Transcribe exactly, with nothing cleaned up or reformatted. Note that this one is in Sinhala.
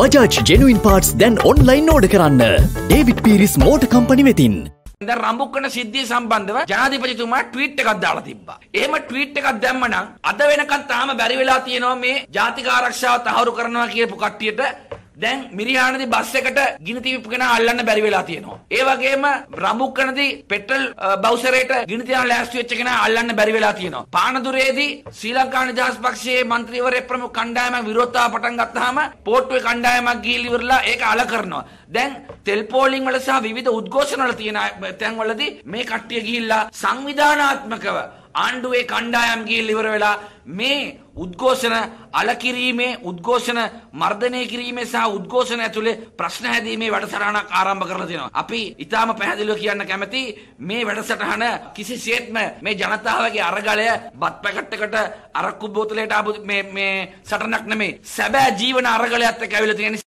Bajaj genuine parts දැන් online order කරන්න. David Pieris Motor Company වෙතින්. දැන් රම්බුක්කන සිද්ධිය සම්බන්ධව ජනාධිපතිතුමා ට්වීට් එකක් දාලා තිබ්බා. එහෙම ට්වීට් එකක් දැම්ම නම් අද වෙනකන් තාම බැරි වෙලා තියෙනවා මේ ජාතික ආරක්ෂාව තහවුරු කරනවා කියපු කට්ටියට දැන් මිරිහානදී බස් එකට ගිනි තියපු කෙනා අල්ලන්න බැරි වෙලා තියෙනවා. ඒ වගේම රම්බුක්කනදී පෙට්‍රල් බවුසරේට ගිනි තියන ලෑස්ති වෙච්ච කෙනා අල්ලන්න බැරි වෙලා තියෙනවා. පානදුරේදී ශ්‍රී ලංකා නිදහස් පක්ෂයේ මන්ත්‍රීවරයෙක් ප්‍රමුඛ කණ්ඩායමක් විරෝධතාව පටන් ගත්තාම පෝට්ටුවේ කණ්ඩායමක් ගිහිලි ඉවරලා ඒක අල කරනවා. දැන් තෙල් පෝලිං වල සහ විවිධ උද්ඝෝෂණ වල තියෙන තැන්වලදී මේ කට්ටිය ගිහිල්ලා සංවිධානාත්මකව ආණ්ඩුවේ කණ්ඩායම් ගිහිල්ලා ඉවර වෙලා මේ උද්ඝෝෂණ අල කිරීමේ උද්ඝෝෂණ මර්ධනය කිරීමේ සහ උද්ඝෝෂණ ඇතුලේ ප්‍රශ්න හැදීමේ වැඩසටහනක් ආරම්භ කරලා තියෙනවා. අපි ඊටාම පැහැදිලිව කියන්න කැමති මේ වැඩසටහන කිසිසේත්ම මේ ජනතාවගේ අරගලය බත් පැකට් එකට අරක්කු බෝතලයට ආපු මේ මේ සටනක් නෙමෙයි. සැබෑ ජීවන අරගලයත් එක්ක ඇවිල්ලා තියෙන